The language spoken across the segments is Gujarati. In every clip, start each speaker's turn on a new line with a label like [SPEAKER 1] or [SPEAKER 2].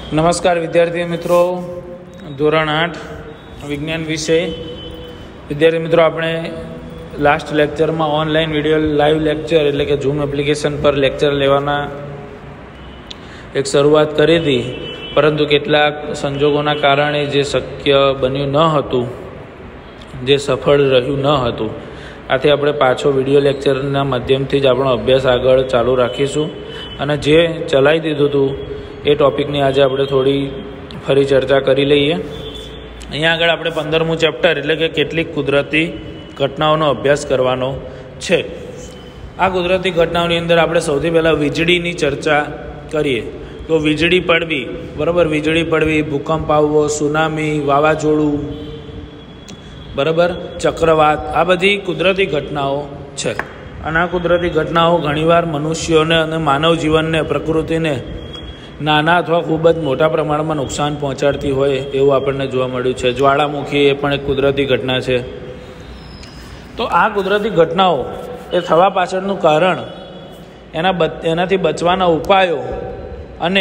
[SPEAKER 1] નમસ્કાર વિદ્યાર્થી મિત્રો, ધોરણ 8 વિજ્ઞાન વિષય. વિદ્યાર્થી મિત્રો, આપણે લાસ્ટ લેક્ચરમાં ઓનલાઈન વિડીયો લાઈવ લેક્ચર એટલે કે ઝૂમ એપ્લિકેશન પર લેક્ચર લેવાના એક શરૂઆત કરી હતી, પરંતુ કેટલાક સંજોગોના કારણે જે શક્ય બન્યું ન હતું, જે સફળ રહ્યું ન હતું. આથી આપણે પાછો વિડીયો લેક્ચરના માધ્યમથી જ આપણો અભ્યાસ આગળ ચાલુ રાખીશું અને જે ચલાવી દીધું હતું એ ટૉપિકની આજે આપણે થોડી ફરી ચર્ચા કરી લઈએ. અહીંયા આગળ આપણે 15મું ચેપ્ટર એટલે કે કેટલીક કુદરતી ઘટનાઓનો અભ્યાસ કરવાનો છે. આ કુદરતી ઘટનાઓની અંદર આપણે સૌથી પહેલાં વીજળીની ચર્ચા કરીએ તો વીજળી પડવી, બરાબર, વીજળી પડવી, ભૂકંપ આવવો, સુનામી, વાવાઝોડું, બરાબર, ચક્રવાત, આ બધી કુદરતી ઘટનાઓ છે. અને આ કુદરતી ઘટનાઓ ઘણીવાર મનુષ્યોને અને માનવ જીવનને, પ્રકૃતિને નાના અથવા ખૂબ જ મોટા પ્રમાણમાં નુકસાન પહોંચાડતી હોય એવું આપણને જોવા મળ્યું છે. જ્વાળામુખી એ પણ એક કુદરતી ઘટના છે. તો આ કુદરતી ઘટનાઓ એ થવા પાછળનું કારણ, એનાથી બચવાના ઉપાયો અને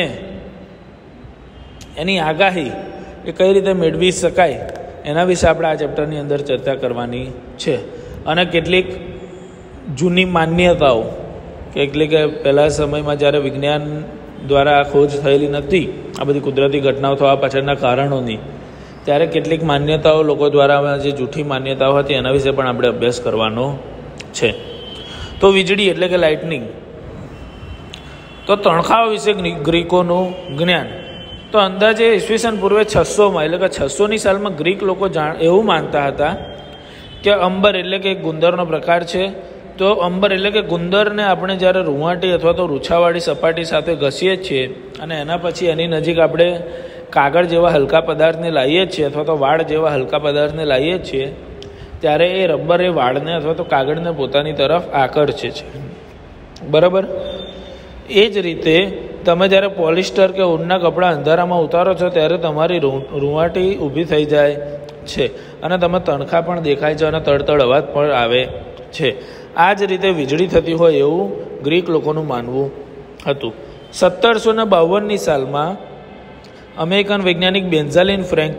[SPEAKER 1] એની આગાહી એ કઈ રીતે મેળવી શકાય એના વિશે આપણે આ ચેપ્ટરની અંદર ચર્ચા કરવાની છે. અને કેટલીક જૂની માન્યતાઓ, કેટલીક પહેલા સમયમાં જ્યારે વિજ્ઞાન દ્વારા ખોજ થયેલી નથી આ બધી કુદરતી ઘટનાઓ થવા પાછળના કારણોની, ત્યારે કેટલીક માન્યતાઓ લોકો દ્વારા જે જૂઠી માન્યતાઓ હતી એના વિશે પણ આપણે અભ્યાસ કરવાનો છે. તો વીજળી એટલે કે લાઇટનિંગ, તો તણખાઓ વિશે ગ્રીકોનું જ્ઞાન. તો અંદાજે ઈસવીસન પૂર્વે 600માં એટલે કે 600ની સાલમાં ગ્રીક લોકો એવું માનતા હતા કે અંબર એટલે કે એક ગુંદરનો પ્રકાર છે. તો અંબર એટલે કે ગુંદરને આપણે જ્યારે રૂંવાટી અથવા તો રૂછાવાળી સપાટી સાથે ઘસીએ છીએ અને એના પછી એની નજીક આપણે કાગળ જેવા હલકા પદાર્થને લાવીએ છીએ અથવા તો વાળ જેવા હલકા પદાર્થને લાવીએ છીએ, ત્યારે એ રબર એ વાળને અથવા તો કાગળને પોતાની તરફ આકર્ષે છે, બરાબર. એ જ રીતે તમે જ્યારે પોલિસ્ટર કે ઊનના કપડાં અંધારામાં ઉતારો છો ત્યારે તમારી રૂંવાટી ઊભી થઈ જાય છે અને તમે તણખા પણ દેખાય છે અને તડતડ અવાજ પણ આવે છે. આ જ રીતે વીજળી થતી હોય એવું ગ્રીક લોકોનું માનવું હતું. 1752ની સાલમાં અમેરિકન વૈજ્ઞાનિક બેન્જામિન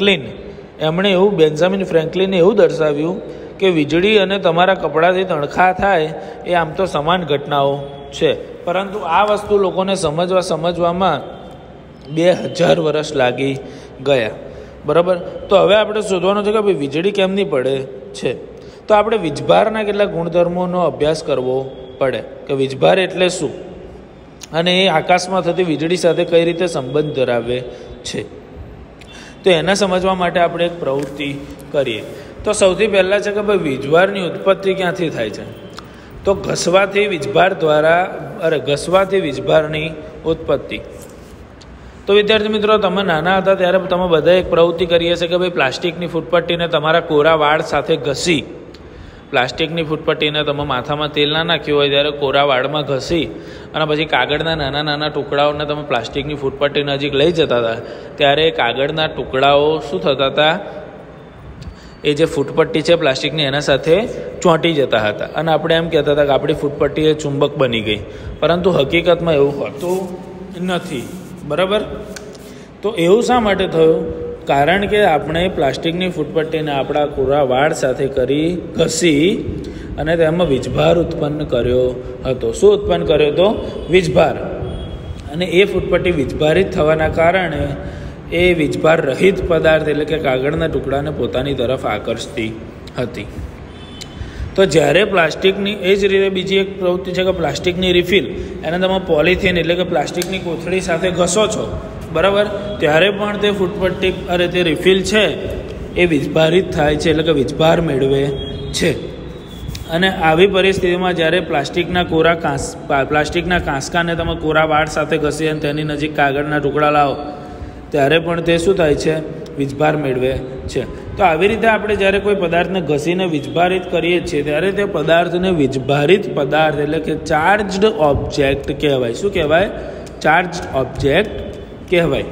[SPEAKER 1] ફ્રેન્કલિને એવું દર્શાવ્યું કે વીજળી અને તમારા કપડાથી તણખા થાય એ આમ તો સમાન ઘટનાઓ છે, પરંતુ આ વસ્તુ લોકોને સમજવામાં 2000 વર્ષ લાગી ગયા, બરાબર. તો હવે આપણે શોધવાનું છે કે ભાઈ વીજળી કેમની પડે છે. તો આપણે વીજભારના કેટલાક ગુણધર્મોનો અભ્યાસ કરવો પડે કે વીજભાર એટલે શું અને એ આકાશમાં થતી વીજળી સાથે કઈ રીતે સંબંધ ધરાવે છે. તો એના સમજવા માટે આપણે એક પ્રવૃત્તિ કરીએ. તો સૌથી પહેલાં છે કે ભાઈ વીજભારની ઉત્પત્તિ ક્યાંથી થાય છે. તો ઘસવાથી વીજભારની ઉત્પત્તિ. તો વિદ્યાર્થી મિત્રો, તમે નાના હતા ત્યારે તમે બધા એક પ્રવૃત્તિ કરી હશે કે ભાઈ પ્લાસ્ટિકની ફૂટપટ્ટીને તમારા કોરા વાળ સાથે ઘસી, પ્લાસ્ટિકની ફૂટપટ્ટીને તમે માથામાં તેલ ના નાખ્યું હોય ત્યારે કોરા વાળમાં ઘસી અને પછી કાગળના નાના નાના ટુકડાઓને તમે પ્લાસ્ટિકની ફૂટપટ્ટી નજીક લઈ જતા હતા, ત્યારે કાગળના ટુકડાઓ શું થતા હતા, એ જે ફૂટપટ્ટી છે પ્લાસ્ટિકની એના સાથે ચોંટી જતા હતા અને આપણે એમ કહેતા હતા કે આપણી ફૂટપટ્ટી એ ચુંબક બની ગઈ, પરંતુ હકીકતમાં એવું હોતું નથી, બરાબર. તો એવું શા માટે થયું? કારણ કે આપણે પ્લાસ્ટિકની ફૂટપટ્ટીને આપણા કોરા વાળ સાથે ઘસી અને તેમાં વીજભાર ઉત્પન્ન કર્યો હતો. શું ઉત્પન્ન કર્યો હતો? વીજભાર. અને એ ફૂટપટ્ટી વીજભારિત થવાના કારણે એ વીજભાર રહિત પદાર્થ એટલે કે કાગળના ટુકડાને પોતાની તરફ આકર્ષતી હતી. તો જ્યારે પ્લાસ્ટિકની, એ જ રીતે બીજી એક પ્રવૃત્તિ છે કે પ્લાસ્ટિકની રિફિલ, એને તમે પોલિથીન એટલે કે પ્લાસ્ટિકની કોથળી સાથે ઘસો છો, બરાબર, ત્યારે પણ તે ફૂટપટ્ટી તે રિફિલ છે એ વીજભારિત થાય છે એટલે કે વીજભાર મેળવે છે. અને આવી પરિસ્થિતિમાં જ્યારે પ્લાસ્ટિકના કાંસકાને તમે કોરા વાળ સાથે ઘસી અને તેની નજીક કાગળના ટુકડા લાવો ત્યારે પણ તે શું થાય છે? વીજભાર મેળવે છે. તો આવી રીતે આપણે જ્યારે કોઈ પદાર્થને ઘસીને વીજભારિત કરીએ છીએ ત્યારે તે પદાર્થને વીજભારિત પદાર્થ એટલે કે ચાર્જડ ઓબ્જેક્ટ કહેવાય. શું કહેવાય? ચાર્જડ ઓબ્જેક્ટ કહેવાય.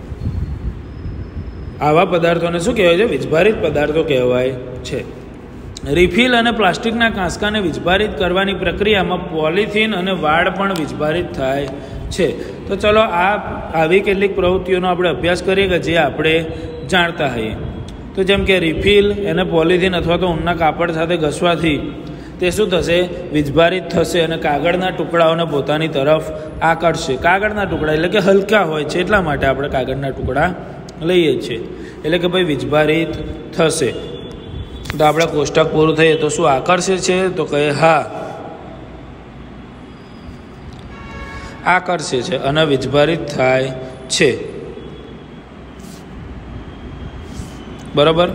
[SPEAKER 1] આવા પદાર્થોને શું કહેવાય છે? વીજભારિત પદાર્થો કહેવાય છે. રિફિલ અને પ્લાસ્ટિકના કાંસકાને વીજભારિત કરવાની પ્રક્રિયામાં પોલિથીન અને વાળ પણ વીજભારિત થાય છે. તો ચલો આવી કેટલીક પ્રવૃત્તિઓનો આપણે અભ્યાસ કરીએ કે જે આપણે જાણતા હોઈએ. તો જેમ કે રિફિલ, એને પોલિથીન અથવા તો ઊનના કાપડ સાથે ઘસવાથી તે શું થશે? વીજભારિત થશે અને કાગળના ટુકડાઓને પોતાની તરફ આકર્ષશે. કાગળના ટુકડા એટલે કે હલકા હોય છે, એટલા માટે આપણે કાગળના ટુકડા લઈએ છીએ. એટલે કે ભાઈ વીજભારિત થશે. તો આપણે કોષ્ટક પૂરું થઈએ તો શું આકર્ષે છે? તો કહે હા, આકર્ષે છે અને વીજભારિત થાય છે. બરાબર.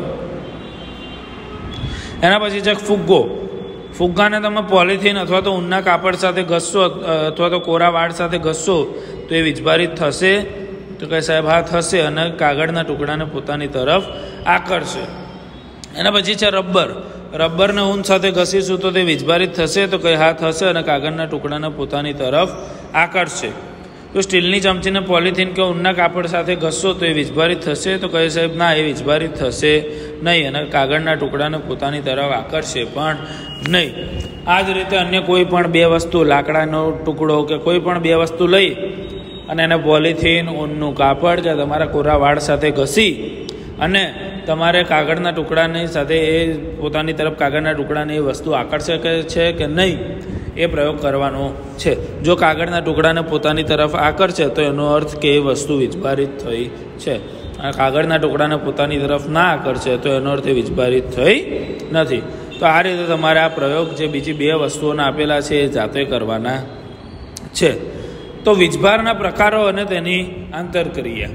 [SPEAKER 1] એના પછી છે ફુગ્ગો. ફુગ્ગાને તમે પોલિથીન અથવા તો ઊનના કાપડ સાથે ઘસશો અથવા તો કોરા વાળ સાથે ઘસશો તો એ વીજભારિત થશે? તો કહે સાહેબ હા થશે અને કાગળના ટુકડાને પોતાની તરફ આકર્ષે. એના પછી છે રબર. રબરને ઊન સાથે ઘસીશું તો તે વીજભારિત થશે? તો કહે હા થશે અને કાગળના ટુકડાને પોતાની તરફ આકર્ષશે. તો સ્ટીલની ચમચીને પોલિથીન કે ઊનના કાપડ સાથે ઘસશો તો એ વીજભારિત થશે? તો કહે સાહેબ ના, એ વીજભારિત થશે નહીં અને કાગળના ટુકડાને પોતાની તરફ આકર્ષશે પણ નહીં. આ જ રીતે અન્ય કોઈ પણ બે વસ્તુ, લાકડાનો ટુકડો કે કોઈ પણ બે વસ્તુ લઈ અને એને પોલિથીન, ઊનનું કાપડ કે તમારા કોરા વાળ સાથે ઘસી અને તમારે કાગળના ટુકડાની સાથે એ પોતાની તરફ કાગળના ટુકડાની એ વસ્તુ આકર્ષે છે કે નહીં એ પ્રયોગ કરવાનો છે. જો કાગળના ટુકડાને પોતાની તરફ આકર્ષે તો એનો અર્થ કે એ વસ્તુ વીજભારિત થઈ છે. અને કાગળના ટુકડાને પોતાની તરફ ના આકર્ષે તો એનો અર્થ એ વીજભારિત થઈ નથી. તો આ રીતે તમારે આ પ્રયોગ જે બીજી બે વસ્તુઓના આપેલા છે એ જાતે કરવાના છે. તો વીજભારના પ્રકારો અને તેની આંતરક્રિયા.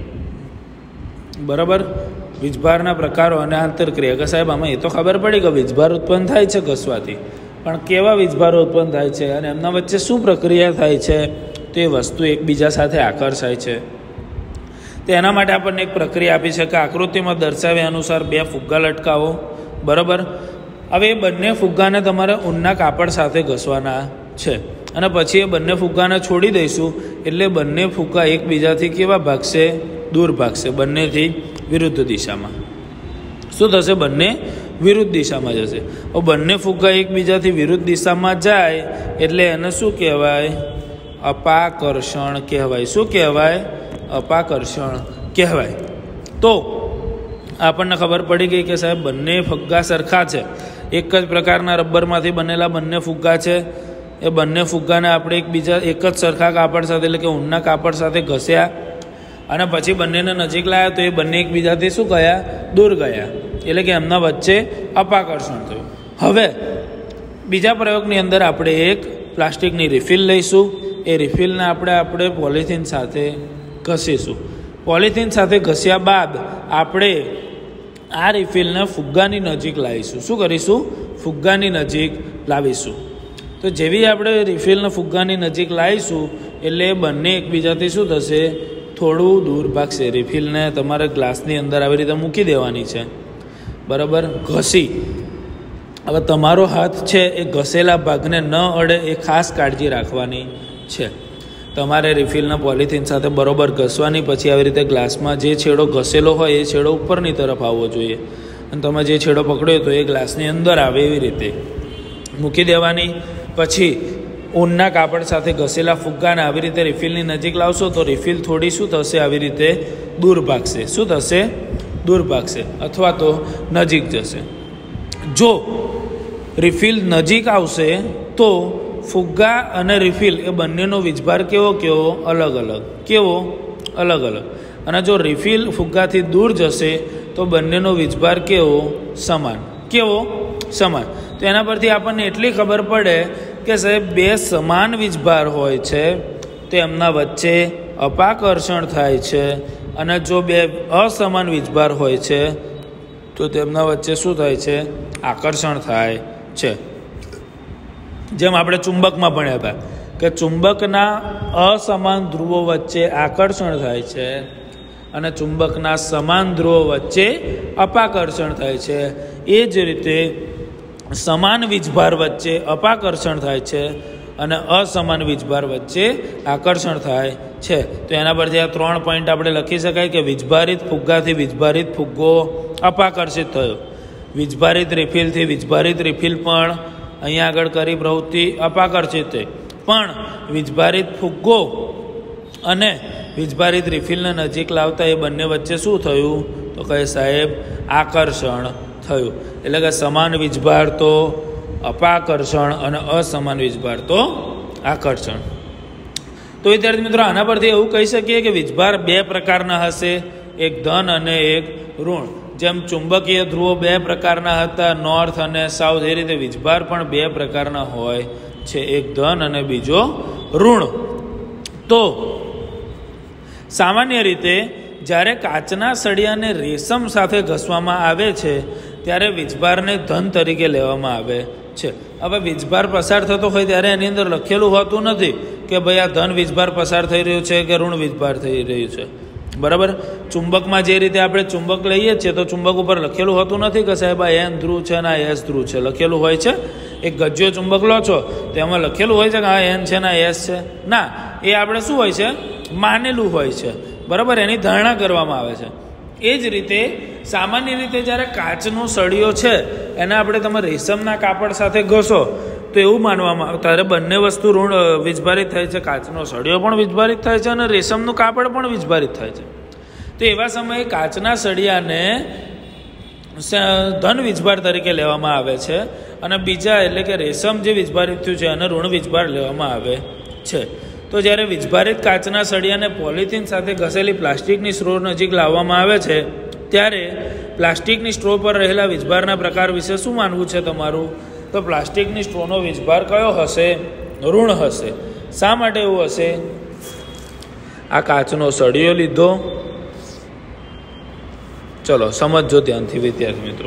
[SPEAKER 1] બરાબર. વીજભારના પ્રકારો અને આંતરક્રિયા. કે સાહેબ આમાં એ તો ખબર પડી કે વીજભાર ઉત્પન્ન થાય છે ઘસવાથી, પણ કેવા વીજભારો ઉત્પન્ન થાય છે અને એમના વચ્ચે શું પ્રક્રિયા થાય છે તો એ વસ્તુ એકબીજા સાથે આકર્ષાય છે. તો એના માટે આપણને એક પ્રક્રિયા આપી છે કે આકૃતિમાં દર્શાવ્યા અનુસાર બે ફુગ્ગા લટકાવો. બરાબર. હવે એ બંને ફુગ્ગાને તમારે ઊનના કાપડ સાથે ઘસવાના છે અને પછી એ બંને ફુગ્ગાને છોડી દઈશું એટલે બંને ફુગ્ગા એકબીજાથી કેવા ભાગશે? દૂર ભાગશે. બંનેથી વિરુદ્ધ દિશામાં. શું થશે? બંને વિરુદ્ધ દિશામાં જશે. બંને ફુગ્ગા એકબીજાથી વિરુદ્ધ દિશામાં જાય એટલે એને શું કહેવાય? અપાકર્ષણ કહેવાય. શું કહેવાય? અપાકર્ષણ કહેવાય. તો આપણને ખબર પડી ગઈ કે સાહેબ બંને ફુગ્ગા સરખા છે. એક જ પ્રકારના રબરમાંથી બનેલા બંને ફુગ્ગા છે. એ બંને ફુગ્ગાને આપણે એકબીજા એક જ સરખા કાપડ સાથે એટલે કે ઊનના કાપડ સાથે ઘસ્યા અને પછી બંનેને નજીક લાવ્યા તો એ બંને એકબીજાથી શું ગયા? દૂર ગયા. એટલે કે એમના વચ્ચે અપાકર્ષણ થયું. હવે બીજા પ્રયોગની અંદર આપણે એક પ્લાસ્ટિકની રિફિલ લઈશું. એ રિફિલને આપણે પોલિથીન સાથે ઘસીશું. પોલિથીન સાથે ઘસ્યા બાદ આપણે આ રિફિલને ફુગ્ગાની નજીક લાવીશું. શું કરીશું? ફુગ્ગાની નજીક લાવીશું. તો જેવી આપણે રિફિલને ફુગ્ગાની નજીક લાવીશું એટલે બંને એકબીજાથી શું થશે? થોડું દૂર ભાગશે. રિફિલને તમારે ગ્લાસની અંદર આવી રીતે મૂકી દેવાની છે. બરાબર. ઘસી. હવે તમારો હાથ છે એ ઘસેલા ભાગને ન અડે એ ખાસ કાળજી રાખવાની છે. તમારે રિફિલના પોલિથીન સાથે બરાબર ઘસવાની. પછી આવી રીતે ગ્લાસમાં જે છેડો ઘસેલો હોય એ છેડો ઉપરની તરફ આવવો જોઈએ અને તમે જે છેડો પકડ્યો તો એ ગ્લાસની અંદર આવે એવી રીતે મૂકી દેવાની. પછી ઊનના કાપડ સાથે ઘસેલા ફુગ્ગાને આવી રીતે રિફિલની નજીક લાવશો તો રિફિલ થોડી શું થશે? આવી રીતે દૂર ભાગશે. શું થશે? દૂર ભાગશે અથવા તો નજીક જશે. જો રિફિલ નજીક આવશે તો ફુગ્ગા અને રિફિલ એ બંનેનો વીજભાર કેવો? અલગ અલગ. કેવો? અલગ અલગ. અને જો રિફિલ ફુગ્ગાથી દૂર જશે તો બંનેનો વીજભાર કેવો? સમાન. કેવો? સમાન. તો એના પરથી આપણને એટલી ખબર પડે કે સાહેબ બે સમાન વીજભાર હોય છે તો એમના વચ્ચે અપાકર્ષણ થાય છે અને જો બે અસમાન વીજભાર હોય છે તો તેમના વચ્ચે શું થાય છે? આકર્ષણ થાય છે. જેમ આપણે ચુંબકમાં ભણ્યા હતા કે ચુંબકના અસમાન ધ્રુવો વચ્ચે આકર્ષણ થાય છે અને ચુંબકના સમાન ધ્રુવો વચ્ચે અપાકર્ષણ થાય છે. એ જ રીતે સમાન વીજભાર વચ્ચે અપાકર્ષણ થાય છે અને અસમાન વીજભાર વચ્ચે આકર્ષણ થાય છે. તો એના પરથી આ 3 પોઈન્ટ આપણે લખી શકાય કે વીજભારિત ફુગ્ગાથી વીજભારિત ફુગ્ગો અપાકર્ષિત થયો. વીજભારિત રિફિલથી વીજભારિત રિફિલ પણ અહીંયા આગળ કરી પ્રવૃત્તિ અપાકર્ષિત થઈ. પણ વીજભારિત ફુગ્ગો અને વીજભારિત રિફિલને નજીક લાવતા એ બંને વચ્ચે શું થયું? તો કહે સાહેબ આકર્ષણ થયું. એટલે કે સમાન વીજભાર તો અપાકર્ષણ અને અસમાન વીજભાર તો આકર્ષણ. તો વિદ્યાર્થી મિત્રો, આના પરથી એવું કહી શકીએ કે વીજભાર બે પ્રકારના હશે, એક ધન અને એક ઋણ. જેમ ચુંબકીય ધ્રુવો બે પ્રકારના હતા, નોર્થ અને સાઉથ, એ રીતે વીજભાર પણ બે પ્રકારના હોય છે, એક ધન અને બીજો ઋણ. તો સામાન્ય રીતે જ્યારે કાચના સળિયાને રેશમ સાથે ઘસવામાં આવે છે ત્યારે વીજભારને ધન તરીકે લેવામાં આવે છે. હવે વીજભાર પસાર થતો હોય ત્યારે એની અંદર લખેલું હોતું નથી કે ભાઈ આ ધન વીજભાર પસાર થઈ રહ્યું છે કે ઋણ વીજભાર થઈ રહ્યું છે. બરાબર. ચુંબકમાં જે રીતે આપણે ચુંબક લઈએ છીએ તો ચુંબક ઉપર લખેલું હોતું નથી કે સાહેબ આ એન ધ્રુવ છે ને આ એસ ધ્રુવ છે. લખેલું હોય છે. એક ગજ્જો ચુંબક લો છો તો એમાં લખેલું હોય છે કે આ એન છે ને એસ છે. ના, એ આપણે શું હોય છે? માનેલું હોય છે. બરાબર. એની ધારણા કરવામાં આવે છે. એ જ રીતે સામાન્ય રીતે જ્યારે કાચનો સળિયો છે એને આપણે તમે રેશમના કાપડ સાથે ઘસો તો એવું માનવામાં આવે ત્યારે બંને વસ્તુ વીજભારિત થાય છે. કાચનો સળિયો પણ વીજભારિત થાય છે અને રેશમનું કાપડ પણ વીજભારિત થાય છે. તો એવા સમયે કાચના સળિયાને ધન વીજભાર તરીકે લેવામાં આવે છે અને બીજા એટલે કે રેશમ જે વીજભારિત થયું છે એને ઋણ વીજભાર લેવામાં આવે છે. તો જ્યારે વીજભારિત કાચના સળિયાને પોલિથીન સાથે ઘસેલી પ્લાસ્ટિકની સ્ટ્રો નજીક લાવવામાં આવે છે ત્યારે પ્લાસ્ટિકની સ્ટ્રો પર રહેલા વીજભારના પ્રકાર વિશે શું માનવું છે તમારું? તો પ્લાસ્ટિકની સ્ટ્રોનો વીજભાર કયો હશે? ઋણ હશે. શા માટે એવું હશે? આ કાચનો સળિયો લીધો, ચલો સમજો ધ્યાનથી વિદ્યાર્થી મિત્રો.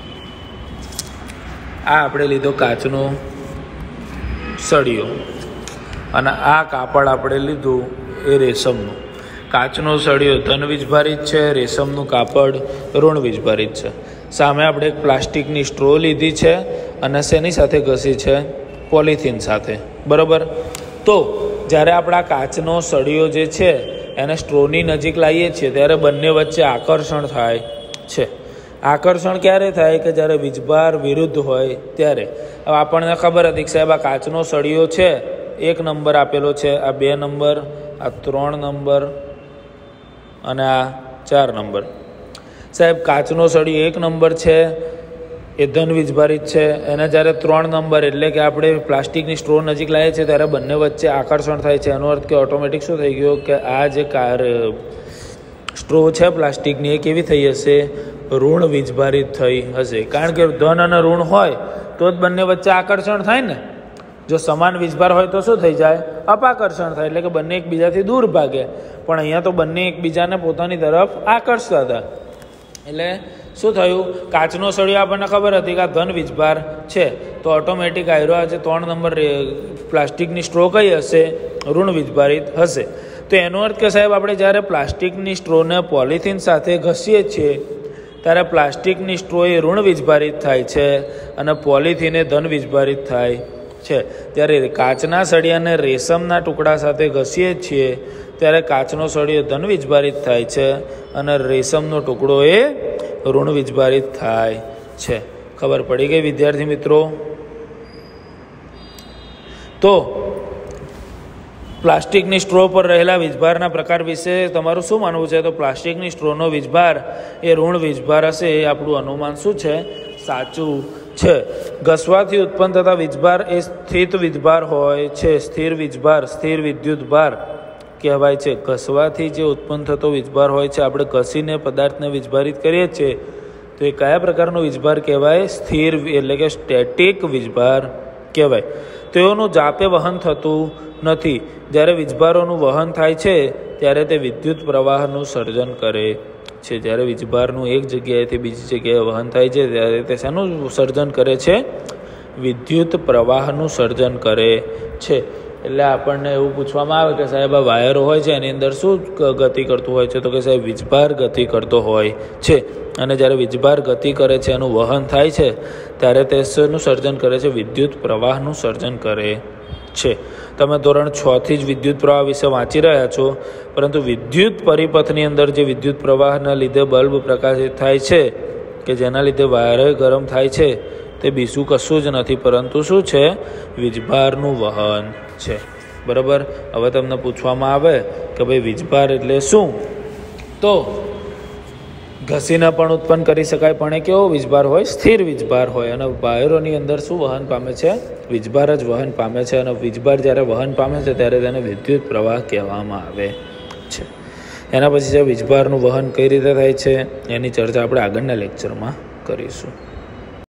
[SPEAKER 1] આ આપણે લીધો કાચનો સળિયો અને આ કાપડ આપણે લીધું એ રેશમનું. કાચનો સળિયો ધન વીજભારિત છે, રેશમનું કાપડ ઋણ વીજભારિત છે. સામે આપણે એક પ્લાસ્ટિકની સ્ટ્રો લીધી છે અને શેની સાથે ઘસી છે? પોલિથીન સાથે. બરાબર. તો જ્યારે આપણા કાચનો સળિયો જે છે એને સ્ટ્રોની નજીક લાવીએ છીએ ત્યારે બંને વચ્ચે આકર્ષણ થાય છે. આકર્ષણ ક્યારે થાય? કે જ્યારે વીજભાર વિરુદ્ધ હોય ત્યારે. હવે આપણને ખબર હતી કે સાહેબ આ કાચનો સળિયો છે, 1 નંબર આપેલો છે, આ 2 નંબર, આ 3 નંબર અને આ 4 નંબર. સાહેબ કાચનો સળિયો 1 નંબર છે એ ધન વીજભારિત છે, એને જ્યારે 3 નંબર એટલે કે આપણે પ્લાસ્ટિકની સ્ટ્રો નજીક લાવીએ છીએ ત્યારે બંને વચ્ચે આકર્ષણ થાય છે. એનો અર્થ કે ઓટોમેટિક શું થઈ ગયો કે આ જે સ્ટ્રો છે પ્લાસ્ટિકની એ કેવી થઈ હશે? ઋણ વીજભારિત થઈ હશે. કારણ કે ધન અને ઋણ હોય તો જ બંને વચ્ચે આકર્ષણ થાય ને. જો સમાન વીજભાર હોય તો શું થઈ જાય? અપાકર્ષણ થાય, એટલે કે બંને એકબીજાથી દૂર ભાગે. પણ અહીંયા તો બંને એકબીજાને પોતાની તરફ આકર્ષતા હતા. એટલે શું થયું? કાચનો સળિયો આપણને ખબર હતી કે આ ધન વીજભાર છે તો ઓટોમેટિક આયરો આ જે 3 નંબર પ્લાસ્ટિકની સ્ટ્રો કઈ હશે? ઋણ વીજભારિત હશે. તો એનો અર્થ કે સાહેબ આપણે જ્યારે પ્લાસ્ટિકની સ્ટ્રોને પોલિથીન સાથે ઘસીએ છીએ ત્યારે પ્લાસ્ટિકની સ્ટ્રો એ ઋણ વીજભારિત થાય છે અને પોલિથીન એ ધન વીજભારિત થાય છે. ત્યારે કાચના સળિયાને રેશમના ટુકડા સાથે ઘસીએ છીએ ત્યારે કાચનો સળિયો ધન વીજભારિત થાય છે અને રેશમનો ટુકડો એ ઋણ વીજભારિત થાય છે. ખબર પડી ગઈ વિદ્યાર્થી મિત્રો? તો પ્લાસ્ટિકની સ્ટ્રો પર રહેલા વીજભારના પ્રકાર વિશે તમારું શું માનવું છે? તો પ્લાસ્ટિકની સ્ટ્રોનો વીજભાર એ ઋણ વીજભાર હશે. એ આપણું અનુમાન શું છે? સાચું છે. ઘસવાથી ઉત્પન્ન થતા વીજભાર એ સ્થિત વીજભાર હોય છે. સ્થિર વીજભાર, સ્થિર વિદ્યુત ભાર કહેવાય છે. ઘસવાથી જે ઉત્પન્ન થતો વીજભાર હોય છે, આપણે ઘસીને પદાર્થને વીજભારિત કરીએ છીએ તો એ કયા પ્રકારનો વીજભાર કહેવાય? સ્થિર એટલે કે સ્ટેટિક વીજભાર કહેવાય. તેઓનું જાપે વહન થતું નથી. જ્યારે વીજભારોનું વહન થાય છે ત્યારે તે વિદ્યુત પ્રવાહનું સર્જન કરે છે. જ્યારે વીજભારનું એક જગ્યાએથી બીજી જગ્યાએ વહન થાય છે ત્યારે તે શેનું સર્જન કરે છે? વિદ્યુત પ્રવાહનું સર્જન કરે છે. એટલે આપણને એવું પૂછવામાં આવે કે સાહેબ આ વાયરો હોય છે એની અંદર શું ગતિ કરતું હોય છે? તો કે સાહેબ વીજભાર ગતિ કરતો હોય છે. અને જ્યારે વીજભાર ગતિ કરે છે, એનું વહન થાય છે ત્યારે તે શેનું સર્જન કરે છે? વિદ્યુત પ્રવાહનું સર્જન કરે છે. તમે ધોરણ 6 થી જ વિદ્યુત પ્રવાહ વિશે વાંચી રહ્યા છો, પરંતુ વિદ્યુત પરિપથની અંદર જે વિદ્યુત પ્રવાહના લીધે બલ્બ પ્રકાશિત થાય છે કે જેના લીધે વાયર ગરમ થાય છે તે બીજું કશું જ નથી પરંતુ શું છે? વીજભારનું વહન છે. બરાબર. હવે તમને પૂછવામાં આવે કે ભાઈ વીજભાર એટલે શું. તો ઘસીને પણ ઉત્પન્ન કરી શકાય, પણ એ કેવો વીજભાર હોય? સ્થિર વીજભાર હોય. અને વાયરોની અંદર શું વહન પામે છે? વીજભાર જ વહન પામે છે. અને વીજભાર જ્યારે વહન પામે છે ત્યારે તેને વિદ્યુત પ્રવાહ કહેવામાં આવે છે. એના પછી જે વીજભારનું વહન કઈ રીતે થાય છે એની ચર્ચા આપણે આગળના લેક્ચરમાં કરીશું.